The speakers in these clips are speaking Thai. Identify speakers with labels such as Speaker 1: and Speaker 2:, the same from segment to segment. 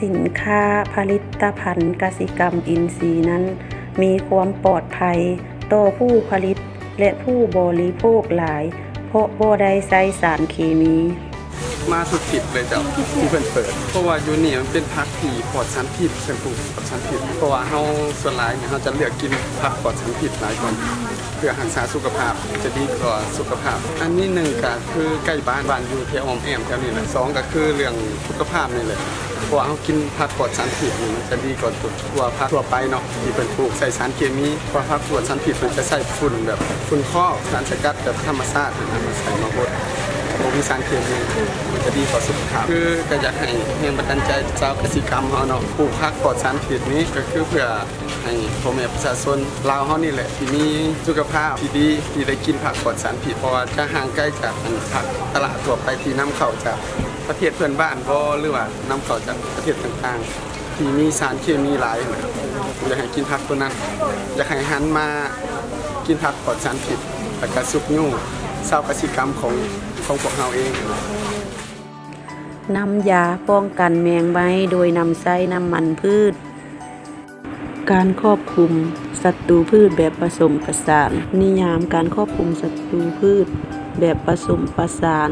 Speaker 1: สินค้าผลิตภัณฑ์กสิกรรมอินทรีย์นั้นมีความปลอดภัยต่อผู้ผลิตและผู้บริโภคหลายเพราะบ่ได้ใช้สารเคมี
Speaker 2: มาสุดผิดเลยเจ้าที่เพิ่นเปิดเพราะว่าอยู่นี่มันเป็นผักที่ปลอดสารพิษเป็นปลูกปลอดสารพิษเพราะว่าเฮาส่วนหลายเฮาจะเลือกกินผักปลอดสารพิษหลายกว่าเพื่อรักษาสุขภาพจะดีกว่าสุขภาพอันนี้1ก็คือใกล้บ้านอยู่แถวอ้อมแอมแถวนี้แหละ2ก็คือเรื่องสุขภาพนี่แหละเพราะว่าเฮากินผักปลอดสารพิษมันจะดีกว่าตัวผักทั่วไปเนาะที่เพิ่นปลูกใส่สารเคมีเพราะผักปลอดสารพิษมันจะใส่ฝุ่นแบบฝุ่นคอกสารสกัดแบบธรรมชาติมาใส่มาบดมีสารเคมีมันจะดีต่อสุขภาพคือก็อยากให้แรงบันดาลใจชาวเกษตรกรรมเฮาเนาะปลูกผักปลอดสารพิษนี้ก็คือเพื่อให้พ่อแม่ประชาชนลาวเฮานี่แหละที่มีสุขภาพที่ดีที่ได้กินผักปลอดสารพิษเพราะว่าจะห่างไกลจากผักตลาดทั่วไปที่นำเข้าจากประเทศเพื่อนบ้านบ่หรือว่านำเข้าจากประเทศต่างๆที่มีสารเคมีหลายอยากให้กินผักตัวนั้นอยากให้หันมากินผักปลอดสารพิษแล้วก็สุขยุ่งชาวเกษตรกรรมของพวกเราเอง
Speaker 1: นำยาป้องกันแมงไม้โดยนำใช้น้ำมันพืชการครอบคลุมศัตรูพืชแบบผสมผสานนิยามการครอบคลุมศัตรูพืชแบบผสมผสาน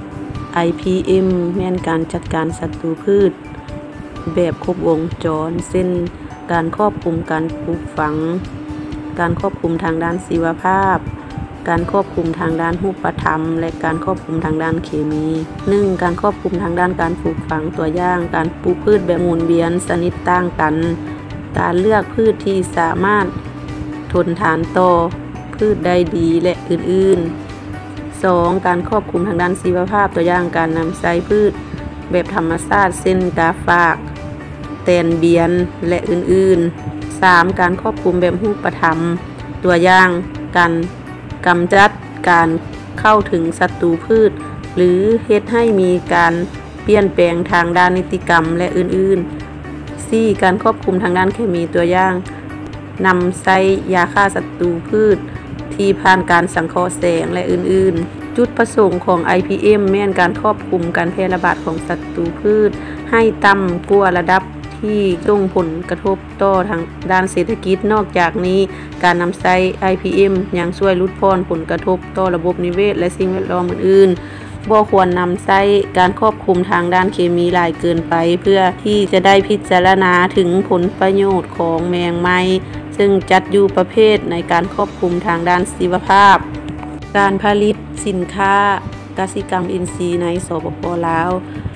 Speaker 1: IPM แม่นการจัดการศัตรูพืชแบบครบวงจรเช่นการครอบคลุมการปลูกฝังการครอบคลุมทางด้านชีวภาพการควบคุมทางด้านรูปธรรมและการควบคุมทางด้านเคมี 1. การควบคุมทางด้านการปลูกฝังตัวอย่างการปลูกพืชแบบหมุนเวียนชนิดต่างกันการเลือกพืชที่สามารถทนทานต่อพืชได้ดีและอื่นๆ 2. การควบคุมทางด้านชีวภาพตัวอย่างการนำใช้พืชแบบธรรมชาติเช่นกาฝากแตนเบียนและอื่นๆ 3. การควบคุมแบบรูปธรรมตัวอย่างการกำจัดการเข้าถึงศัตรูพืชหรือเฮ็ดให้มีการเปลี่ยนแปลงทางด้านนิติกรรมและอื่นๆ 4. การควบคุมทางด้านเคมีตัวอย่างนำใช้ยาฆ่าศัตรูพืชที่ผ่านการสังเคราะห์แสงและอื่นๆจุดประสงค์ของ IPM แม่นการควบคุมการแพร่ระบาดของศัตรูพืชให้ต่ำกว่าระดับที่ส่งผลกระทบต่อทางด้านเศรษฐกิจนอกจากนี้การนำใช้ IPM ยังช่วยลดพรผลกระทบต่อระบบนิเวศและสิ่งแวดล้อมอื่นๆบ่ควรนำใช้การควบคุมทางด้านเคมีหลายเกินไปเพื่อที่จะได้พิจารณาถึงผลประโยชน์ของแมงไม้ซึ่งจัดอยู่ประเภทในการควบคุมทางด้านชีวภาพการผลิตสินค้ากสิกรรมอินทรีย์ในสปป.ลาว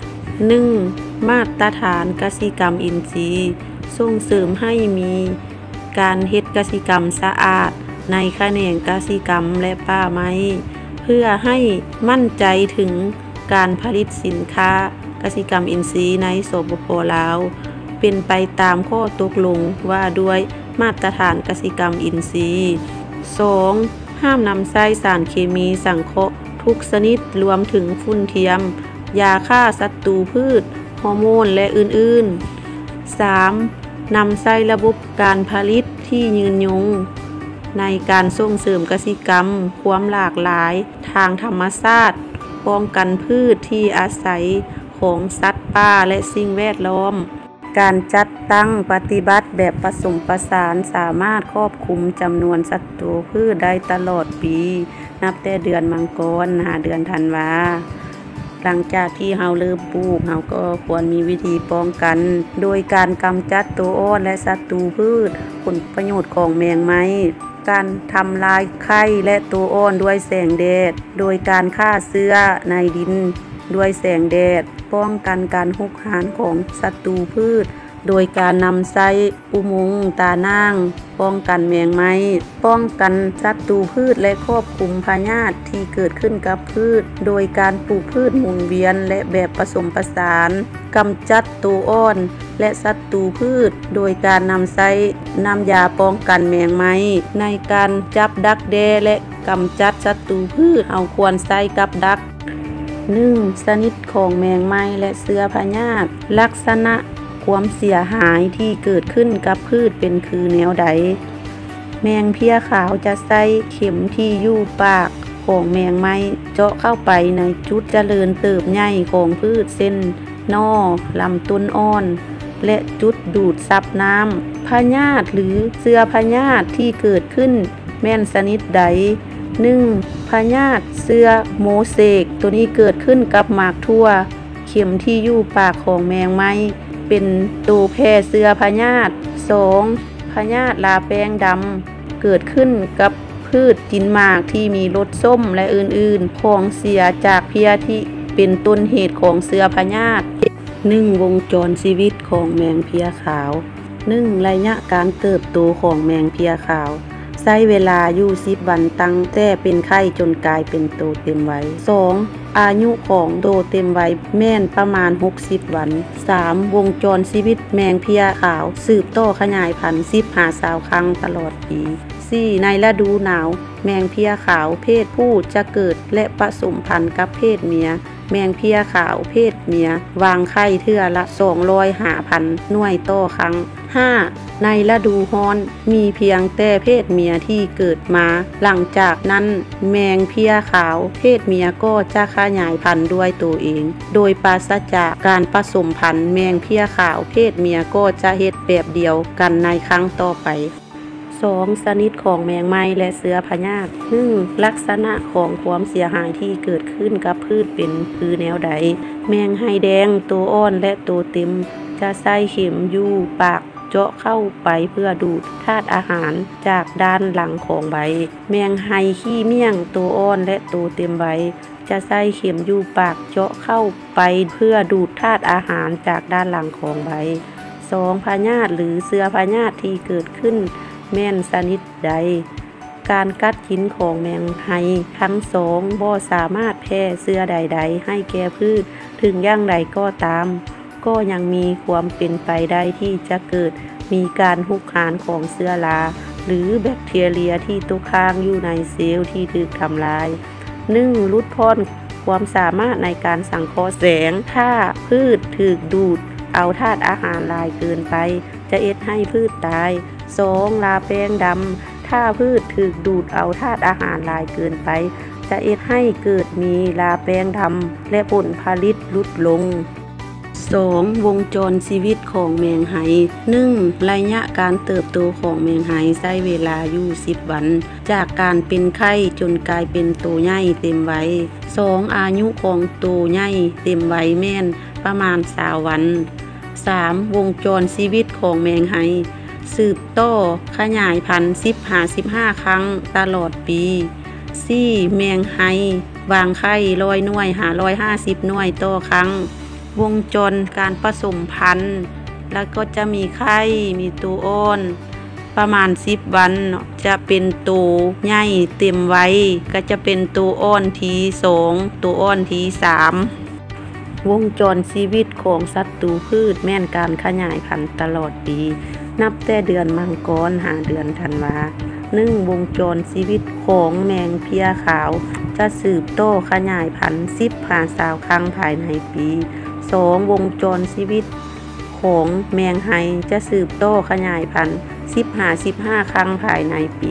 Speaker 1: 1. มาตรฐานกสิกรรมอินทรีย์ส่งเสริมให้มีการเฮ็ดกสิกรรมสะอาดในแขนงกสิกรรมและป่าไม้เพื่อให้มั่นใจถึงการผลิตสินค้ากสิกรรมอินทรีย์ในสปป.ลาวเป็นไปตามข้อตกลงว่าด้วยมาตรฐานกสิกรรมอินทรีย์ 2. ห้ามนำใช้สารเคมีสังเคราะห์ทุกชนิดรวมถึงฝุ่นเทียมยาฆ่าศัตรูพืชฮอร์โมนและอื่นๆ 3. นำใช้ระบบการผลิตที่ยืนยงในการส่งเสริมกสิกรรมความหลากหลายทางธรรมชาติป้องกันพืชที่อาศัยของสัตว์ป่าและสิ่งแวดล้อมการจัดตั้งปฏิบัติแบบผสมผสานสามารถครอบคลุมจำนวนศัตรูพืชได้ตลอดปีนับแต่เดือนมังกรหาเดือนธันวาหลังจากที่เฮาเริ่มปลูกเฮาก็ควรมีวิธีป้องกันโดยการกำจัดตัวอ่อนและศัตรูพืชผลประโยชน์ของแมงไม้การทำลายไข่และตัวอ่อนด้วยแสงแดดโดยการฆ่าเชื้อในดินด้วยแสงแดดป้องกันการหุกหานของศัตรูพืชโดยการนำใช้อุโมงค์ตานางป้องกันแมงไม้ป้องกันศัตรูพืชและควบคุมพยาธิที่เกิดขึ้นกับพืชโดยการปลูกพืชหมุนเวียนและแบบผสมผสานกำจัดตัวอ่อนและศัตรูพืชโดยการนำใช้น้ำยาป้องกันแมงไม้ในการจับดักแด้และกำจัดศัตรูพืชเอาควรใช้กับดัก 1. ชนิดของแมงไม้และเชื้อพยาธิลักษณะความเสียหายที่เกิดขึ้นกับพืชเป็นคือแนวใดแมงเพี้ยขาวจะใส่เข็มที่อยู่ปากของแมงไม้เจาะเข้าไปในจุดเจริญเติบใหญ่ของพืชเส้นนอลำต้นอ่อนและจุดดูดซับน้ำพยาธิหรือเชื้อพยาธิที่เกิดขึ้นแม่นชนิดใด 1. พยาธิเชื้อโมเสกตัวนี้เกิดขึ้นกับหมากทั่วเข็มที่อยู่ปากของแมงไม้เป็นตัวแพร่เชื้อพยาธิ 2. พยาธิลาแป้งดำเกิดขึ้นกับพืชกินหมากที่มีรสส้มและอื่นๆของเสียจากเพี้ยที่เป็นต้นเหตุของเชื้อพยาธิ 1. วงจรชีวิตของแมงเพี้ยขาว 1. ระยะการเติบโตของแมงเพี้ยขาวใช้เวลาอยู่10 วันตั้งแต่เป็นไข่จนกลายเป็นโตเต็มวัย 2. อายุของโตเต็มวัยแม่นประมาณ60 วัน 3. วงจรชีวิตแมงเพี้ยขาวสืบต่อขยายพันธุ์10-20 ครั้งตลอดปี 4. ในฤดูหนาวแมงเพี้ยขาวเพศผู้จะเกิดและผสมพันธุ์กับเพศเมียแมงเพี้ยขาวเพศเมียวางไข่เทื่อละ250,000 หน่วยต่อครั้ง 5. ในฤดูร้อนมีเพียงแต่เพศเมียที่เกิดมาหลังจากนั้นแมงเพี้ยขาวเพศเมียก็จะขยายพันธุ์ด้วยตัวเองโดยปราศจากการผสมพันธุ์แมงเพี้ยขาวเพศเมียก็จะเฮ็ดแบบเดียวกันในครั้งต่อไป 2. ชนิดของแมงไม้และเชื้อพยาธิ 1. ลักษณะของความเสียหายที่เกิดขึ้นกับพืชเป็นคือแนวใดแมงไฮแดงตัวอ่อนและตัวเต็มจะใส่เข็มอยู่ปากเจาะเข้าไปเพื่อดูดธาตุอาหารจากด้านหลังของใบแมงไฮขี้เมี่ยงตัวอ่อนและตัวเต็มใบจะใส่เข็มอยู่ปากเจาะเข้าไปเพื่อดูดธาตุอาหารจากด้านหลังของใบ 2. พยาธิหรือเชื้อพยาธิที่เกิดขึ้นแม่นชนิดใดการกัดกินของแมงไฮทั้งสองบ่สามารถแพร่เชื้อใดๆให้แก่พืชถึงอย่างไรก็ตามก็ยังมีความเป็นไปได้ที่จะเกิดมีการหุกคานของเชื้อราหรือแบคทีเรียที่ตกค้างอยู่ในเซลล์ที่ถูกทำลาย 1. ลดพ้นความสามารถในการสังเคราะห์แสงถ้าพืชถูกดูดเอาธาตุอาหารหลายเกินไปจะเอ็ดให้พืชตาย 2. ลาแป้งดำถ้าพืชถูกดูดเอาธาตุอาหารหลายเกินไปจะเอ็ดให้เกิดมีลาแป้งดำและผลผลิตลดลง 2. วงจรชีวิตของแมงไฮ 1. ระยะการเติบโตของแมงไฮใช้เวลาอยู่10 วันจากการเป็นไข่จนกลายเป็นโตใหญ่เต็มวัย 2. อายุของโตใหญ่เต็มวัยแม่นประมาณ20 วัน 3. วงจรชีวิตของแมงไฮสืบต่อขยายพันธุ์10-15 ครั้งตลอดปี 4. แมงไฮวางไข่100 หน่วย550 หน่วยต่อครั้งวงจรการผสมพันธุ์แล้วก็จะมีไข่มีตัวอ่อนประมาณ10 วันจะเป็นตัวใหญ่เต็มวัยก็จะเป็นตัวอ่อนที2ตัวอ่อนที3วงจรชีวิตของศัตรูพืชแม่นการขยายพันธุ์ตลอดปีนับแต่เดือนมังกรหาเดือนธันวา 1. วงจรชีวิตของแมงเพี้ยขาวจะสืบต่อขยายพันธุ์10-20 ครั้งภายในปี 2. วงจรชีวิตของแมงไฮจะสืบต่อขยายพันธุ์10-15 ครั้งภายในปี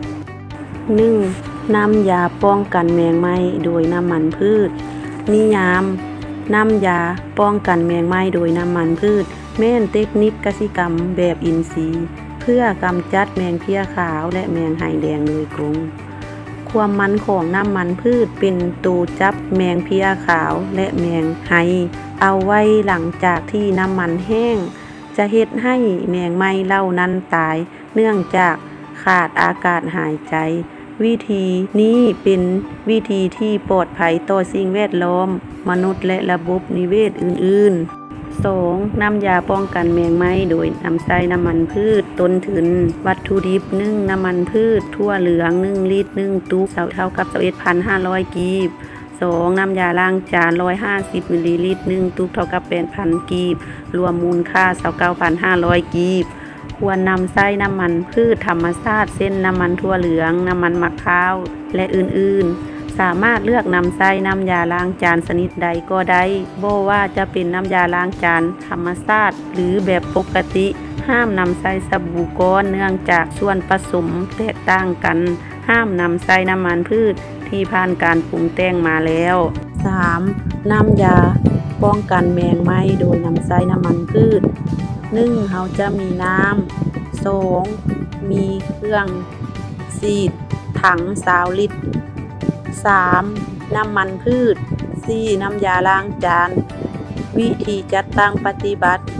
Speaker 1: 1. น้ำยาป้องกันแมงไม้โดยน้ำมันพืชนิยามน้ำยาป้องกันแมงไม้โดยน้ำมันพืชแม่นเทคนิคกสิกรรมแบบอินทรีย์เพื่อกำจัดแมงเพี้ยขาวและแมงไฮแดงโดยตรงความมันของน้ำมันพืชเป็นตัวจับแมงเพี้ยขาวและแมงไฮเอาไว้หลังจากที่น้ำมันแห้งจะเฮ็ดให้แมงไม้เหล่านั้นตายเนื่องจากขาดอากาศหายใจวิธีนี้เป็นวิธีที่ปลอดภัยต่อสิ่งแวดล้อมมนุษย์และระบบนิเวศอื่นๆ 2. น้ำยาป้องกันแมงไม้โดยนำใช้น้ำมันพืชต้นทุนวัตถุดิบ1น้ำมันพืชทั่วเหลือง1ลิตร1ตุ๊กเท่ากับ 21,500 กีบ 2. น้ำยาล้างจาน150มิลลิลิตร1ตุ๊กเท่ากับ 8,000 กีบรวมมูลค่า 29,500 กีบควรนำใช้น้ำมันพืชธรรมชาติเช่นน้ำมันถั่วเหลืองน้ำมันมะพร้าวและอื่นๆสามารถเลือกนำใช้น้ำยาล้างจานชนิดใดก็ได้บ่ว่าจะเป็นน้ำยาล้างจานธรรมชาติหรือแบบปกติห้ามนำใช้สบู่ก้อนเนื่องจากส่วนผสมแตกต่างกันห้ามนำใช้น้ำมันพืชที่ผ่านการปรุงแต่งมาแล้ว 3. น้ำยาป้องกันแมงไม้โดยนำใช้น้ำมันพืช 1เฮาจะมีน้ำ2มีเครื่องซีดถัง20 ลิตร3น้ำมันพืช4น้ำยาล้างจานวิธีจัดตั้งปฏิบัติ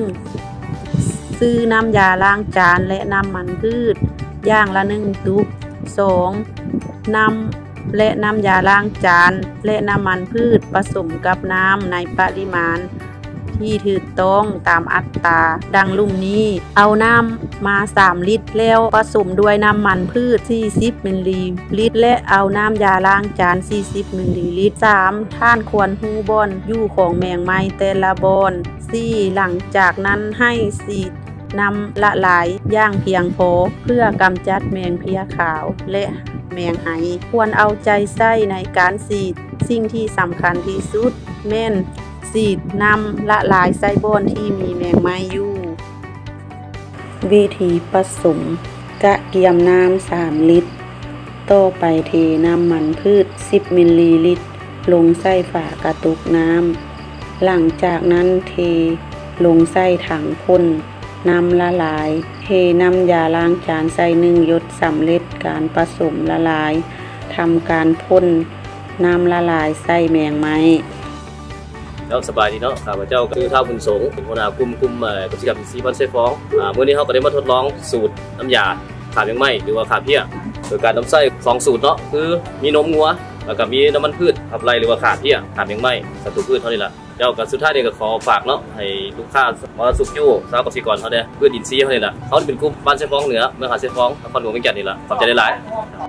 Speaker 1: 1ซื้อน้ำยาล้างจานและน้ำมันพืชอย่างละ1ตุก2น้ำและน้ำยาล้างจานและน้ำมันพืชผสมกับน้ำในปริมาณที่ถูกต้องตามอัตราดังลุ่มนี้เอาน้ำมา3 ลิตรแล้วผสมด้วยน้ำมันพืช40 มิลลิลิตรและเอาน้ำยาล้างจาน40 มิลลิลิตร3ท่านควรฮู้บ่อนอยู่ของแมงไม้แต่ละบ่อน4หลังจากนั้นให้ฉีดน้ำละลายอย่างเพียงพอเพื่อกำจัดแมงเพียขาวและแมงไหควรเอาใจใส่ในการฉีดสิ่งที่สำคัญที่สุดแม่นฉีดน้ำละลายใส่บ่อนที่มีแมงไม้อยู่วิธีผสมกะเกียมน้ำ3 ลิตรต่อไปเทน้ำมันพืช10 มิลลิลิตรลงใส่ฝากระตุกน้ำหลังจากนั้นเทลงใส่ถังพ่นน้ำละลายเทน้ำยาล้างจานใส่1 หยดสำเร็จการผสมละลายทำการพ่นน้ำละลายใส่แมงไม้
Speaker 3: แล้วสบายดีเนาะข้าพเจ้าคือท้าวบุญสงฆ์เป็นหัวหน้ากลุ่มกิจกรรมสีพันเซฟองมื้อนี้เราก็ได้มาทดลองสูตรน้ำยาขาแมงไม้หรือว่าขาเพี้ยโดยการนำใส่2 สูตรเนาะคือมีนมงัวแล้วก็มีน้ำมันพืชขับไล่หรือว่าขาเพี้ยขาแมงไม้ศัตรูพืชเท่านี้แหละเจ้าก็สุดท้ายนี่ก็ขอฝากเนาะให้ลูกค้ามาสุขอยู่ชาวเกษตรกรเขาเนี่ยพืชอินทรีย์เขานี่แหละเขาเป็นกลุ่มบ้านเซฟองเหนือเมืองหาดเซฟองนครหลวงเวียงจันทน์นี่แหละขอบใจหลาย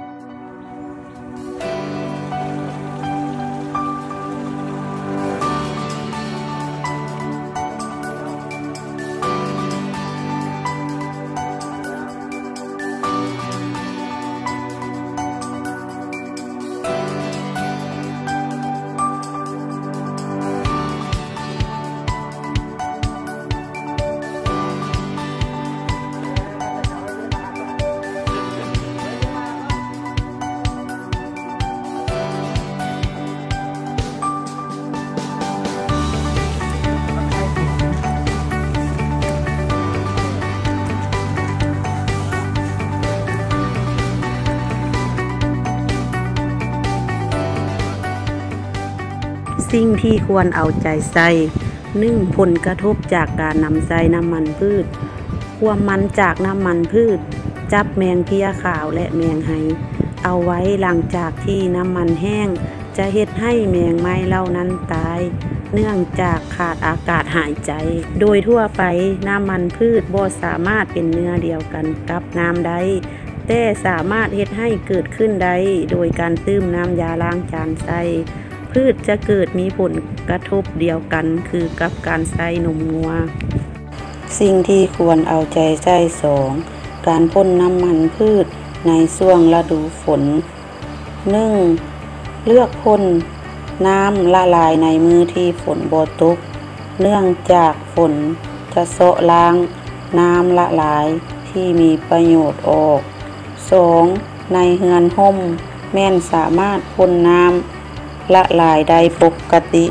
Speaker 1: สิ่งที่ควรเอาใจใส่1ผลกระทบจากการนำใส่น้ำมันพืชความมันจากน้ำมันพืชจับแมงเพี้ยขาวและแมงไหเอาไว้หลังจากที่น้ำมันแห้งจะเฮ็ดให้แมงไม้เหล่านั้นตายเนื่องจากขาดอากาศหายใจโดยทั่วไปน้ำมันพืชบ่สามารถเป็นเนื้อเดียวกันกับน้ำได้แต่สามารถเฮ็ดให้เกิดขึ้นได้โดยการตื้มน้ำยาล้างจานใส่พืชจะเกิดมีผลกระทบเดียวกันคือกับการใส่นมงัวสิ่งที่ควรเอาใจใส่2การพ่นน้ำมันพืชในช่วงฤดูฝน1เลือกพ่นน้ำละลายในมือที่ฝนบ่ตกเนื่องจากฝนจะเซาะล้างน้ำละลายที่มีประโยชน์ออก2ในเรือนห่มแม่นสามารถพ่นน้ำละลายได้ปกติ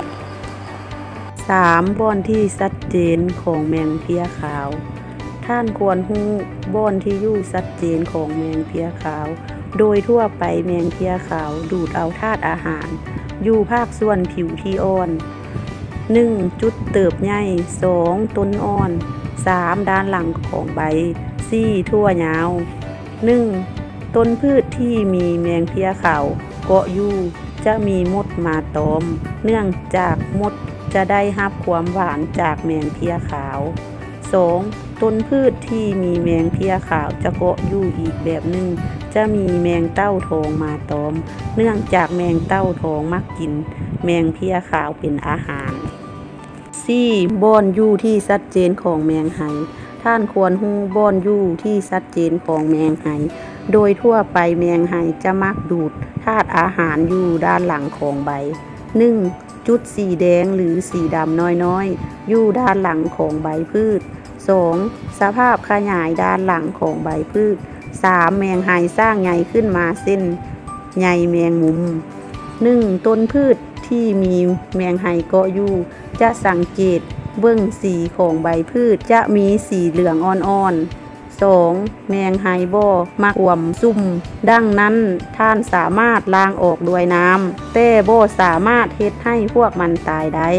Speaker 1: 3บ่อนที่ชัดเจนของแมงเพี้ยขาวท่านควรรู้บ่อนที่อยู่ชัดเจนของแมงเพี้ยขาวโดยทั่วไปแมงเพี้ยขาวดูดเอาธาตุอาหารอยู่ภาคส่วนผิวที่อ่อน1จุดเติบใหญ่2ต้นอ่อน3ด้านหลังของใบ4ทั่วยาว1ต้นพืชที่มีแมงเพี้ยขาวเกาะอยู่จะมีมดมาตอมเนื่องจากมดจะได้รับความหวานจากแมงเพี้ยขาว2ต้นพืชที่มีแมงเพี้ยขาวจะเกาะอยู่อีกแบบหนึ่งจะมีแมงเต้าทองมาตอมเนื่องจากแมงเต้าทองมักกินแมงเพี้ยขาวเป็นอาหาร4บ่อนอยู่ที่ชัดเจนของแมงไหท่านควรรู้บ่อนอยู่ที่ชัดเจนของแมงไหโดยทั่วไปแมงไหจะมักดูดธาตุอาหารอยู่ด้านหลังของใบ1จุดสีแดงหรือสีดำน้อยๆอยู่ด้านหลังของใบพืช2สภาพขยายด้านหลังของใบพืช3แมงไหสร้างใหญ่ขึ้นมาเส้นใหญ่แมงมุมต้นพืชที่มีแมงไหเกาะอยู่จะสังเกตเบิ่งสีของใบพืชจะมีสีเหลืองอ่อนๆ 2. แมงไฮบ่มักอ่วมซุ่มดังนั้นท่านสามารถล้างออกด้วยน้ำแต่บ่สามารถเฮ็ดให้พวกมันตายได้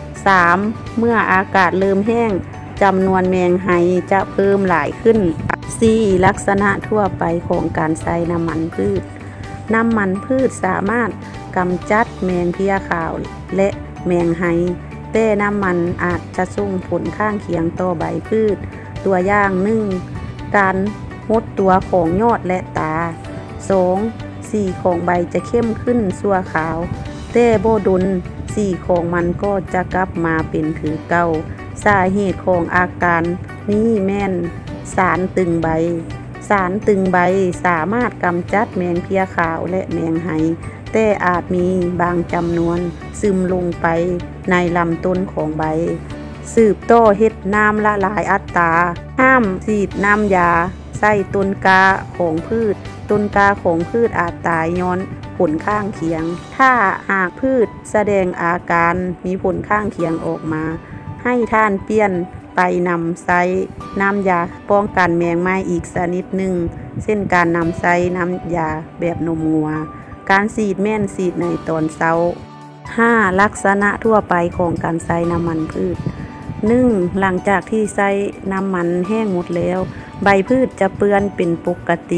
Speaker 1: 3. เมื่ออากาศเริ่มแห้งจำนวนแมงไฮจะเพิ่มหลายขึ้น 4. ลักษณะทั่วไปของการใช้น้ำมันพืชน้ำมันพืชสามารถกำจัดแมงเพี้ยขาวและแมงไฮแต่น้ำมันอาจจะส่งผลข้างเคียงต่อใบพืชตัวอย่าง1การหดตัวของยอดและตา 2. สีของใบจะเข้มขึ้นชั่วขาวแต่บ่ดนสีของมันก็จะกลับมาเป็นคือเก่าสาเหตุของอาการนี้แม่นสารตึงใบสารตึงใบสามารถกำจัดแมงเพี้ยขาวและแมงไฮแต่อาจมีบางจำนวนซึมลงไปในลำต้นของใบสืบต่อเฮ็ดน้ำละลายอัตราห้ามฉีดน้ำยาใส่ต้นกาของพืชต้นกาของพืชอาจตายย้อนผลข้างเคียงถ้าหากพืชแสดงอาการมีผลข้างเคียงออกมาให้ท่านเปลี่ยนไปนำใส่น้ำยาป้องกันแมงไม้อีกชนิดหนึ่งเช่นการนำใส่น้ำยาแบบนมงัวการฉีดแม่นฉีดในตอนเช้า 5. ลักษณะทั่วไปของการใช้น้ำมันพืช 1. หลังจากที่ใช้น้ำมันแห้งหมดแล้วใบพืชจะเปื้อนเป็นปกติ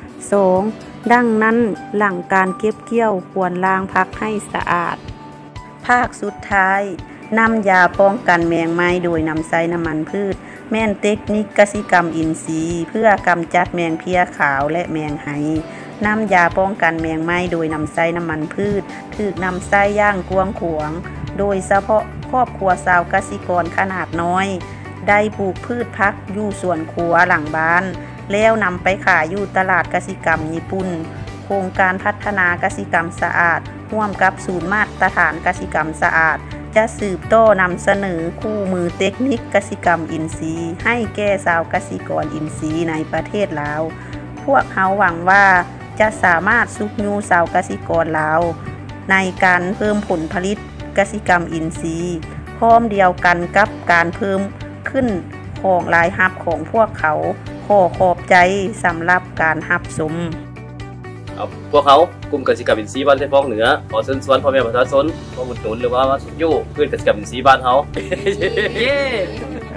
Speaker 1: 2. ดังนั้นหลังการเก็บเกี่ยวควรล้างพักให้สะอาดภาคสุดท้ายน้ำยาป้องกันแมงไม้โดยนำใช้น้ำมันพืชแม่นเทคนิคกสิกรรมอินทรีย์เพื่อกำจัดแมงเพี้ยขาวและแมงไฮน้ำยาป้องกันแมงไม้โดยนำใช้น้ำมันพืชถูกนำใช้อย่างกว้างขวางโดยเฉพาะครอบครัวชาวกสิกรขนาดน้อยได้ปลูกพืชพักอยู่สวนครัวหลังบ้านแล้วนำไปขายอยู่ตลาดกสิกรรมญี่ปุ่นโครงการพัฒนากสิกรรมสะอาดร่วมกับศูนย์มาตรฐานกสิกรรมสะอาดจะสืบต่อนำเสนอคู่มือเทคนิคกสิกรรมอินทรีย์ให้แก่ชาวกสิกรอินทรีย์ในประเทศลาวพวกเขาหวังว่าจะสามารถซุกยูชาวกสิกรลาวในการเพิ่มผลผลิตกสิกรรมอินทรีย์พร้อมเดียวกันกับการเพิ่มขึ้นของรายรับของพวกเขาขอขอบใจสำหรับการรับชม
Speaker 3: พวกเขากลุ่มเกษตรกรรมอินทรีย์บ้านไทยฟองเหนือขอเชิญชวนพ่อแม่ประชาชนมาอุดหนุนหรือว่ามาสุดยู่เพื่อนเกษตรกรรมอินทรีย์บ้านเขาเย้